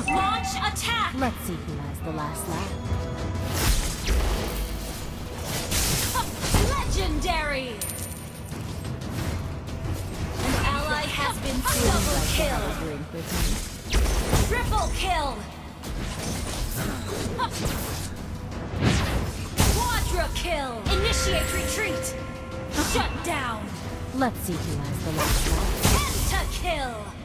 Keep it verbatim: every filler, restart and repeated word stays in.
Launch attack! Let's see who has the last laugh. Legendary! An ally has been double kill! Drink with me. Triple kill! Quadra kill! Initiate retreat! Shut down! Let's see who has the last laugh. Penta kill!